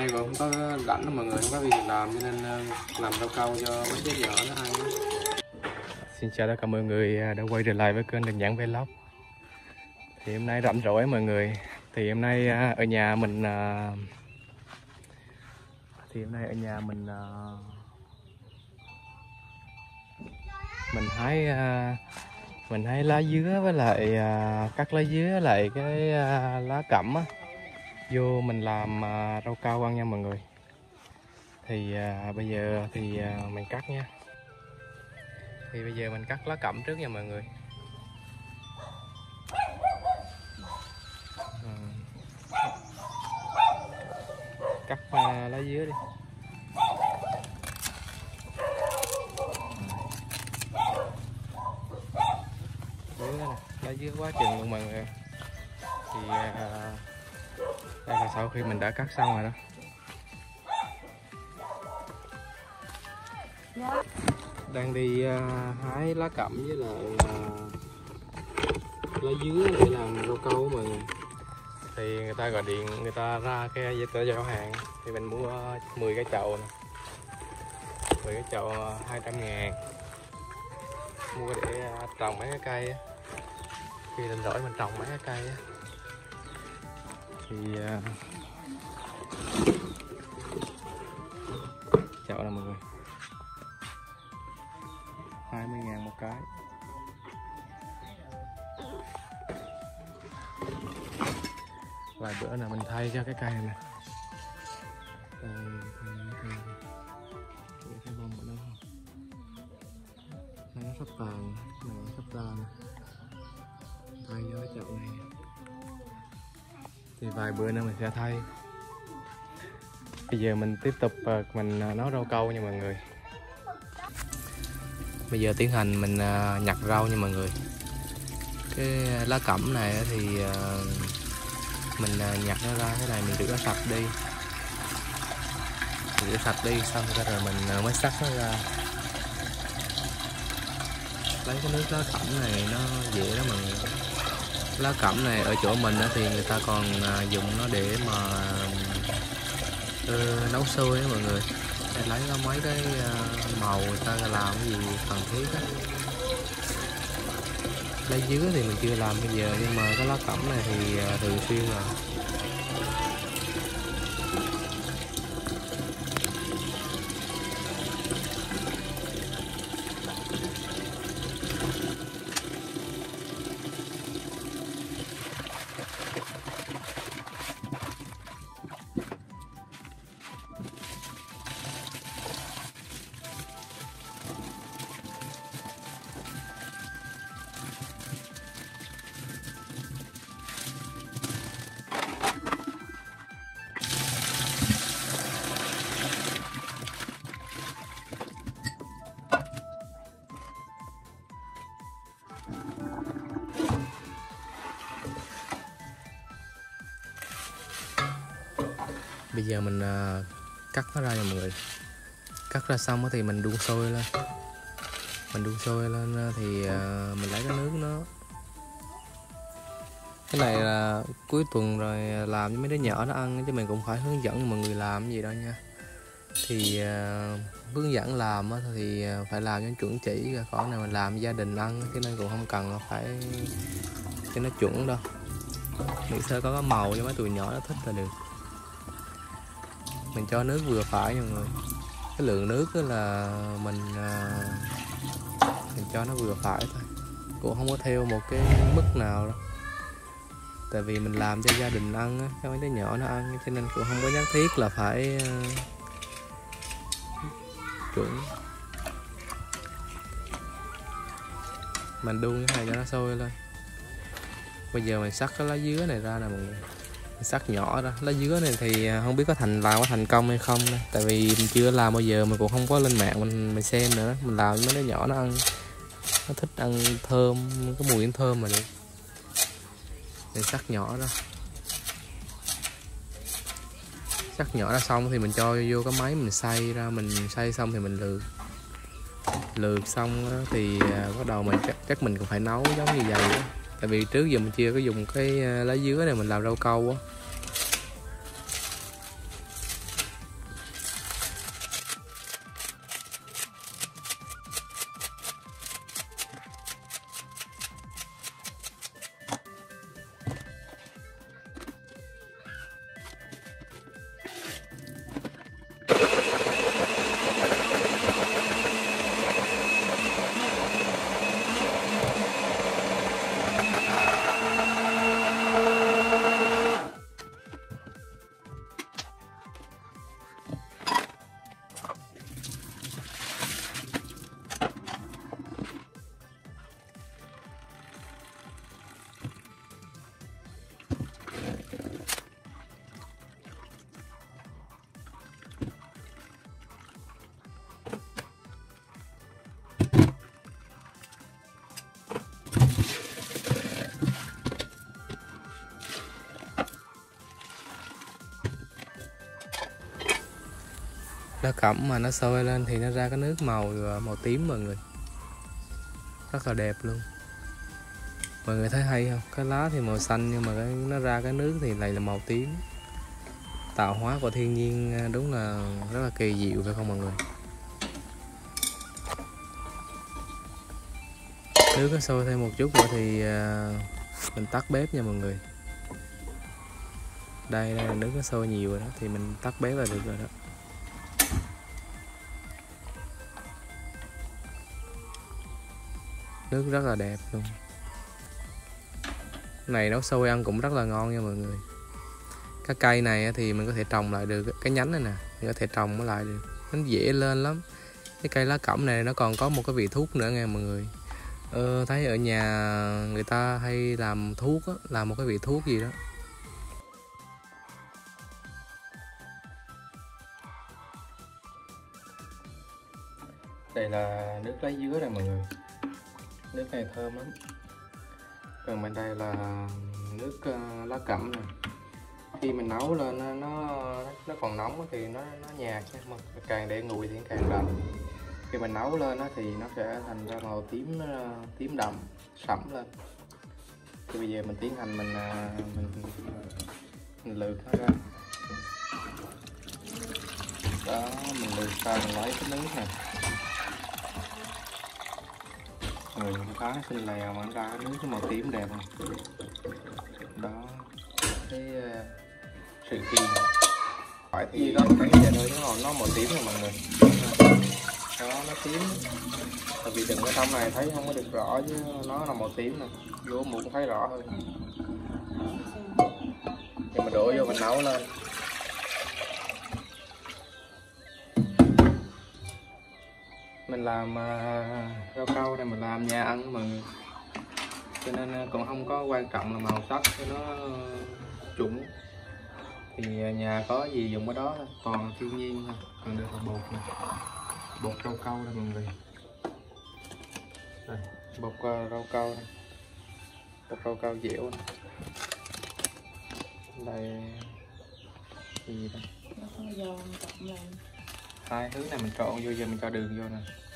nay còn không có rảnh đâu mọi người, không có việc làm cho nên làm rau câu cho mấy đứa nhỏ nó ăn. Xin chào tất cả mọi người đã quay trở lại với kênh Đình Nhãn Vlog. Thì hôm nay rảnh rỗi mọi người. Thì hôm nay ở nhà mình mình hái lá dứa với lại cắt lá dứa lại cái lá cẩm á, vô mình làm rau câu ăn nha mọi người. Thì bây giờ thì mình cắt nha. Thì bây giờ mình cắt lá cẩm trước nha mọi người. Cắt lá dứa đi. Lá dứa quá chừng luôn mọi người. Thì đây là sau khi mình đã cắt xong rồi đó. Đang đi hái lá cẩm với lại lá dứa để làm rau câu mọi người. Thì người ta gọi điện, người ta ra cái giỏ hàng thì mình mua 10 cái chậu này. 10 cái chậu 200.000. Mua để trồng mấy cái cây. Khi rảnh rỗi mình trồng mấy cái cây á. Thì chậu này mọi người 20.000 một cái. Vài bữa nào mình thay cho cái cây này nè. Cái bông của nó không? Nó sắp tàn, này sắp tàn. Thay cho cái chậu này. Thì vài bữa nữa mình sẽ thay. Bây giờ mình tiếp tục mình nấu rau câu nha mọi người. Bây giờ tiến hành mình nhặt rau nha mọi người. Cái lá cẩm này thì mình nhặt nó ra, cái này mình rửa sạch đi. Rửa sạch đi xong rồi mình mới xắt nó ra. Lấy cái nước lá cẩm này nó dễ lắm mọi người. Lá cẩm này ở chỗ mình thì người ta còn dùng nó để mà nấu xôi đó mọi người. Để lấy có mấy cái màu người ta làm cái gì cần thiết á. Lá dứa thì mình chưa làm bây giờ, nhưng mà cái lá cẩm này thì thường xuyên rồi. Bây giờ mình cắt nó ra nha mọi người. Cắt ra xong thì mình đun sôi lên. Mình đun sôi lên thì mình lấy cái nước nó. Cái này là cuối tuần rồi làm cho mấy đứa nhỏ nó ăn, chứ mình cũng phải hướng dẫn mọi người làm cái gì đâu nha. Thì hướng dẫn làm thì phải làm cho chuẩn chỉ, còn này mình làm gia đình ăn cho nên cũng không cần phải cho nó chuẩn đâu. Miễn sao có cái màu cho mấy tụi nhỏ nó thích là được. Mình cho nước vừa phải nha mọi người. Cái lượng nước là mình cho nó vừa phải thôi, cũng không có theo một cái mức nào đâu. Tại vì mình làm cho gia đình ăn á, cho mấy đứa nhỏ nó ăn, cho nên cũng không có nhất thiết là phải chuẩn. Mình đun cái này cho nó sôi lên. Bây giờ mình xắt cái lá dứa này ra nè mọi người. Sắc nhỏ ra. Lá dứa này thì không biết có thành công hay không đây. Tại vì mình chưa làm bao giờ, mình cũng không có lên mạng mình xem nữa. Mình làm mấy đứa nhỏ nó ăn, nó thích ăn thơm, cái mùi thơm mà được. Mình sắc nhỏ ra. Sắc nhỏ ra xong thì mình cho vô cái máy mình xay ra. Mình xay xong thì mình lượt. Lượt xong thì bắt đầu mình chắc mình cũng phải nấu giống như vậy đó. Tại vì trước giờ mình chưa có dùng cái lá dứa này mình làm rau câu á. Lá cẩm mà nó sôi lên thì nó ra cái nước màu tím mọi người, rất là đẹp luôn. Mọi người thấy hay không? Cái lá thì màu xanh nhưng mà nó ra cái nước thì lại là màu tím. Tạo hóa của thiên nhiên đúng là rất là kỳ diệu phải không mọi người? Nước nó sôi thêm một chút nữa thì mình tắt bếp nha mọi người. Đây là nước nó sôi nhiều rồi đó, thì mình tắt bếp là được rồi đó. Nước rất là đẹp luôn. Này nấu sôi ăn cũng rất là ngon nha mọi người. Cái cây này thì mình có thể trồng lại được, cái nhánh này nè mình có thể trồng nó lại được, nó dễ lên lắm. Cái cây lá cẩm này nó còn có một cái vị thuốc nữa nghe mọi người. Thấy ở nhà người ta hay làm thuốc á, làm một cái vị thuốc gì đó. Đây là nước lá dứa này mọi người. Nước này thơm lắm. Còn bên đây là nước lá cẩm này. Khi mình nấu lên nó còn nóng thì nó nhạt nha, mà càng để nguội thì càng đậm. Khi mình nấu lên thì nó sẽ thành ra màu tím đậm, sẫm lên. Thì bây giờ mình tiến hành mình lượt nó ra. Đó, mình lượt ra mình lấy cái nước này. Người cá xinh lèo mà nó ra cái nước cái màu tím đẹp này. Đó, cái sự kỳ phải thì đó cái giờ thôi nó màu tím rồi mọi người. Đó, nó tím. Tại vì đừng ở trong này thấy không có được rõ chứ nó là màu tím này, vô muỗng cũng thấy rõ hơn. Giờ mình đổ vô mình nấu lên. Mình làm rau câu này mình làm nhà ăn mọi người, cho nên cũng không có quan trọng là màu sắc cho nó chuẩn, thì nhà có gì dùng cái đó thôi, toàn là thiên nhiên thôi. Còn được là bột này, bột rau câu đây mọi người. Đây, bột rau câu này, bột rau câu dẻo này. Đây gì đây, hai thứ này mình trộn vô, giờ mình cho đường vô nè.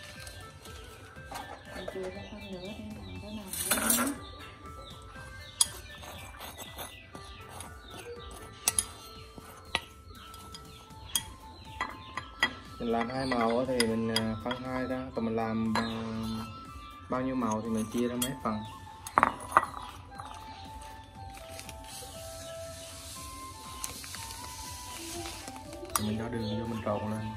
Mình làm hai màu thì mình phân hai ra, còn mình làm bao nhiêu màu thì mình chia ra mấy phần. Mình cho đường vô mình trộn lên.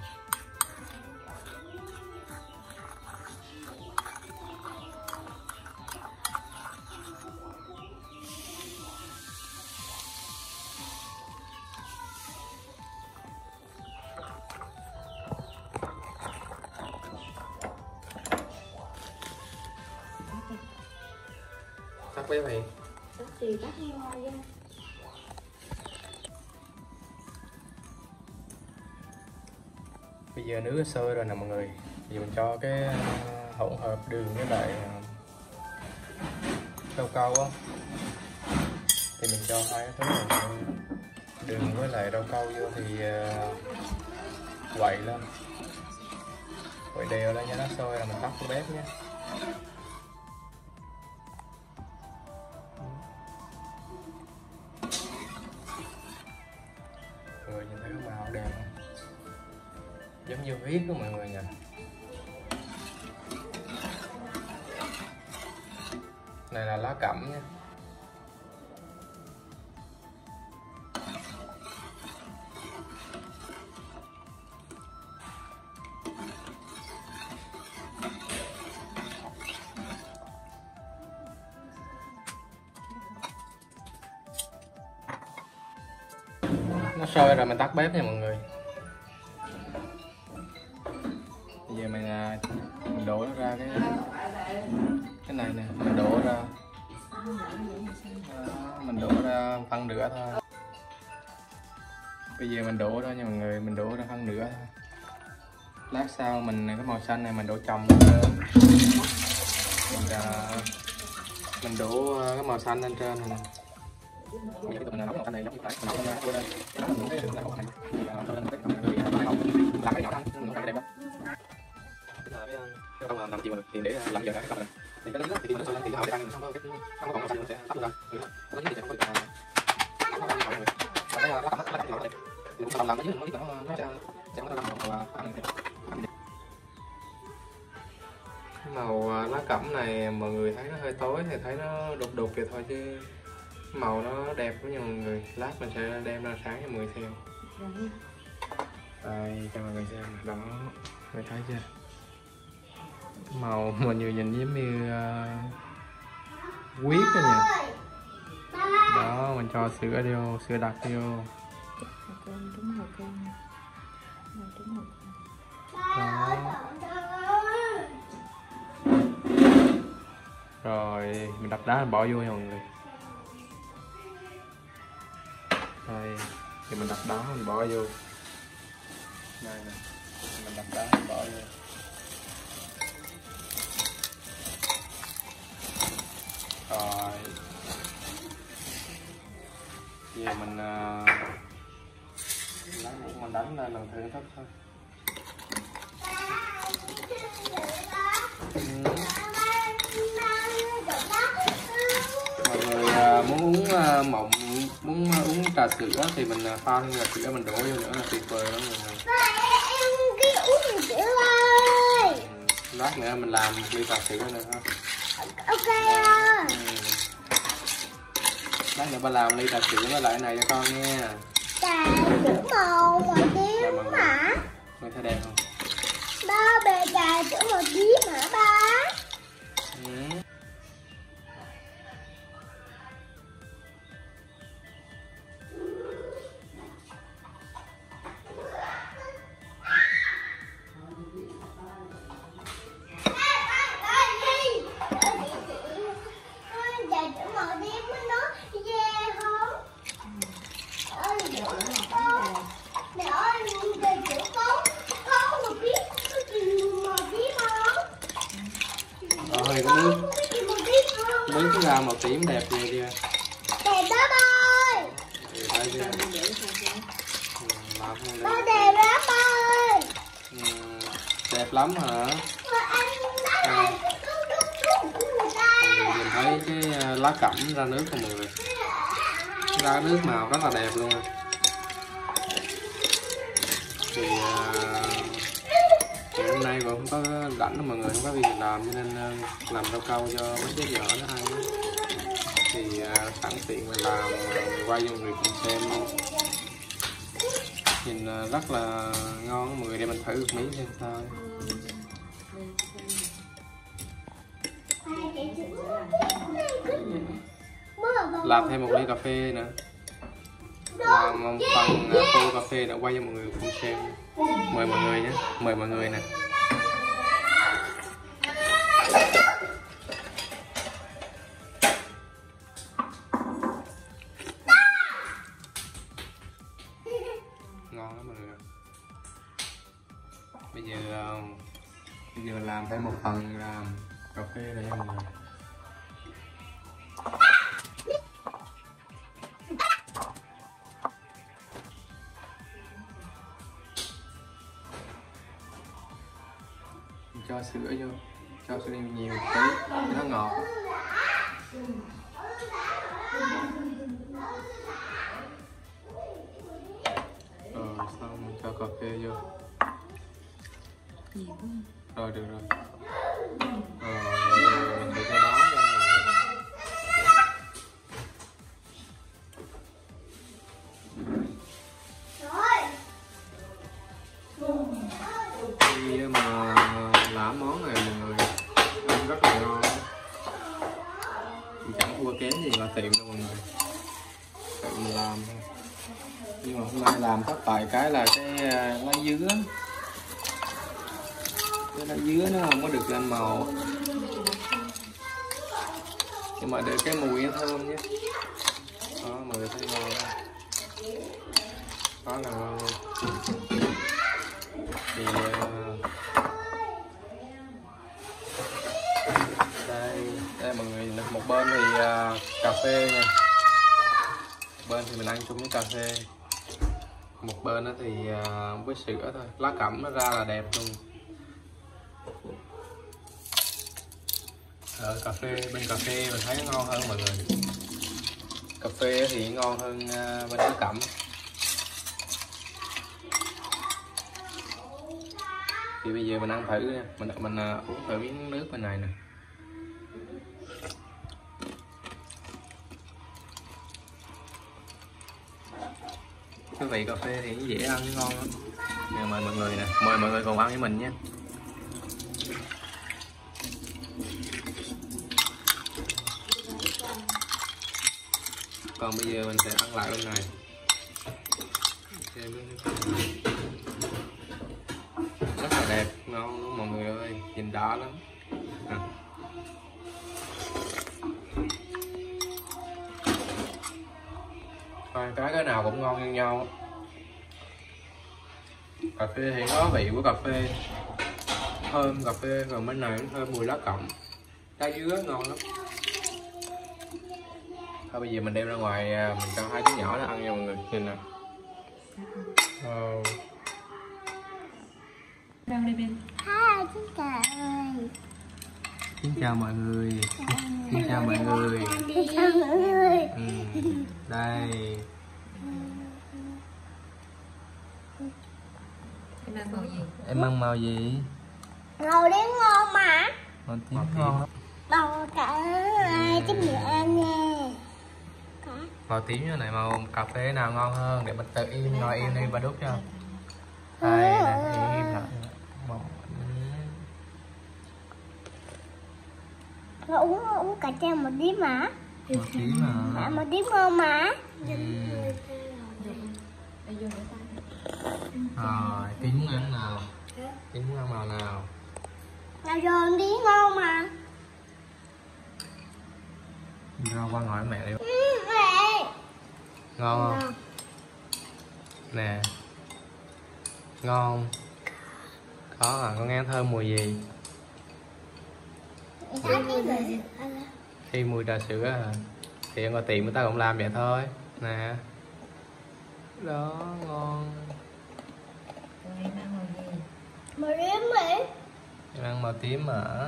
Tắt bếp vậy? Tắt thì tắt ngoài ra. Bây giờ nước đã sôi rồi nè mọi người. Bây giờ mình cho cái hỗn hợp đường với lại rau câu á, thì mình cho hai cái thứ này, đường với lại rau câu vô thì quậy lên, quậy đều lên cho nó sôi rồi mình tắt cái bếp nhé. Rồi nhìn thấy cái màu đẹp không? Giống như huyết đó mọi người nha. Này là lá cẩm nha. Nó sôi rồi mình tắt bếp nha mọi người. Bây giờ mình đổ nó ra cái này nè, mình đổ ra. Mình đổ ra phân nửa thôi. Bây giờ mình đổ ra nha mọi người, mình đổ ra phân nửa thôi. Lát sau cái màu xanh này mình đổ chồng lên. Mình đổ cái màu xanh lên trên này nè. Làm cái nhỏ thôi, nó đẹp lắm. Cái công 5 triệu thì để làm giờ cái công này. Thì cái đó thì nó sôi lên thì cái hậu để ăn xong rồi không có còn xanh nó sẽ tắt luôn. Nó thì sẽ có cái lá cẩm nó thì cũng làm cái dưới nó sẽ có làm và ăn. Màu lá cẩm này mọi người thấy nó hơi tối thì thấy nó đục đục vậy thôi chứ màu nó đẹp với mọi người. Lát mình sẽ đem ra sáng cho mọi người xem. Đây cho mọi người xem đó, mọi người thấy chưa, màu mọi người nhìn giống như huyết đó nha. Đó mình cho sữa vô, sữa đặc vô đó. Rồi mình đập đá mình bỏ vô nha mọi người. Đây thì mình đập đá mình bỏ vô đây nè, mình đập đá mình bỏ vô. Rồi giờ mình lấy muỗng mình đánh lên lần thử thức thôi. Mọi người muốn uống muốn uống trà sữa thì mình pha thêm trà sữa mình đổ vô nữa là tuyệt vời lắm mọi người. Lát nữa mình làm một ly trà sữa nữa ha. Ok. Lát nữa ba làm ly trà sữa với lại cái này cho con nha. Trà sữa màu tím hả? Mày thấy đẹp không? Ba bề trà sữa màu tím hả ba? Rồi cái nước cái ra màu tím đẹp vậy kìa. Đẹp đó ba ơi. Thấy chưa? Ba đẹp lắm ba ơi. Đẹp lắm hả? Mình thấy cái lá cẩm ra nước không mọi người, ra nước màu rất là đẹp luôn. Thì hôm nay vẫn không có rảnh đâu mọi người, không có việc làm cho nên làm rau câu cho mấy đứa vợ nó ăn. Thì sẵn tiện mình làm mình quay cho mọi người cùng xem luôn. Nhìn rất là ngon, mọi người để mình thử một miếng xem sao. Làm thêm một ly cà phê nữa, làm một phần tô cà phê để quay cho mọi người cùng xem. Mời mọi người nhé, mời mọi người nè. Ngon lắm mọi người. Bây giờ làm thêm một phần làm cà phê này nha mọi người. Cho sữa vô, cho sữa nhiều tí cho nó ngọt. Rồi xong mình cho cà phê vô. Rồi được rồi. Rồi mình để cho đó ra. Khi mà làm món này mọi người ăn rất là ngon, chẳng thua kém gì là tiệm đâu mọi người, tự mình làm thôi. Nhưng mà hôm nay làm thất bại cái là cái lá dứa, nó không có được lên màu, nhưng mà để cái mùi nó thơm nhé. Đó mọi người thấy ngon không? Đó là ngon luôn. Thì đây mọi người, một bên thì cà phê nha, một bên thì mình ăn chung với cà phê. Một bên đó thì với sữa thôi, lá cẩm nó ra là đẹp luôn. Ở cà phê, bên cà phê mình thấy nó ngon hơn mọi người. Cà phê thì ngon hơn bên lá cẩm. Thì bây giờ mình ăn thử nha, mình uống thử miếng nước bên này nè. Cái vị cà phê thì dễ ăn, ngon lắm. Nè, mời mọi người nè, mời mọi người cùng ăn với mình nha. Còn bây giờ mình sẽ ăn lại bên này. Rất là đẹp, ngon luôn mọi người ơi, nhìn đã lắm. Cái nào cũng ngon như nhau. Cà phê thì có vị của cà phê, thơm cà phê, còn bên này thơm mùi lá cẩm, lá dứa ngon lắm. Thôi bây giờ mình đem ra ngoài, mình cho hai đứa nhỏ nó ăn nha mọi người, nhìn nè. Hi, xin chào ơi. Xin chào mọi người. Xin chào mọi người. Xin chào mọi người. Đây. Em ăn màu gì? Em ăn màu gì? Màu đen ngon mà. Màu tím ngon lắm. Màu cả chút nữa ăn nha. Màu tím như này, màu cà phê nào ngon hơn để mình tự im ngồi im đi và đút cho. Đây nè, im lại. Nó uống cà chua một tí mà. Màu tím mà. Một tí ngon mà. Rồi, tím muốn ăn nào? Tím muốn ăn màu nào? Nào rồi tí ngon mà. Ra qua hỏi mẹ đi. Mẹ. Ngon không? Nè. Ngon. Có à, con nghe thơm mùi gì? Khi mùi trà sữa à. Thì ở ngoài tiệm người ta cũng làm vậy thôi. Nè. Đó, ngon. Em ăn màu gì? Màu tím vậy. Em ăn màu tím hả?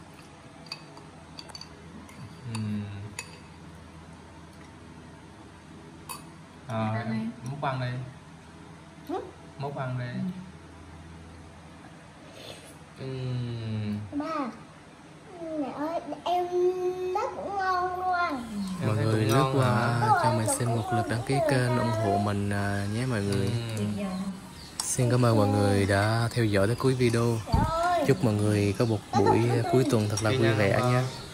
Em múc ăn đi. Múc ăn đi. Ba. Mẹ ơi, em nó cũng ngon luôn. Mọi người lướt qua cho mình xin một lượt đăng ký kênh ủng hộ mình nhé mọi người. Xin cảm ơn mọi người đã theo dõi tới cuối video. Chúc mọi người có một buổi cuối tuần thật là vui vẻ nhé.